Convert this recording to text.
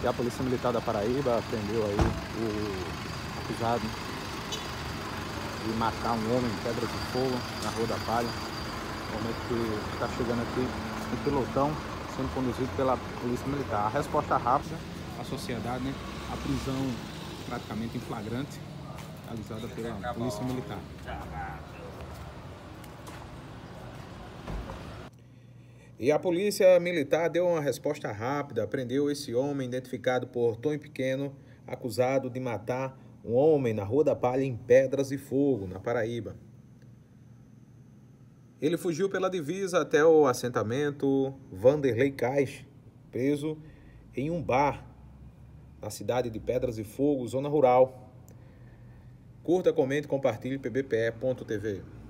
E a Polícia Militar da Paraíba prendeu aí o acusado de matar um homem em Pedras de Fogo, na Rua da Palha. No momento que está chegando aqui em pelotão, sendo conduzido pela Polícia Militar. A resposta rápida à sociedade, né? A prisão praticamente em flagrante, realizada pela Polícia Militar. E a Polícia Militar deu uma resposta rápida, prendeu esse homem identificado por Tom Pequeno, acusado de matar um homem na Rua da Palha em Pedras de Fogo, na Paraíba. Ele fugiu pela divisa até o assentamento Vanderlei Cais, preso em um bar na cidade de Pedras de Fogo, zona rural. Curta, comente, compartilhe pbpe.tv.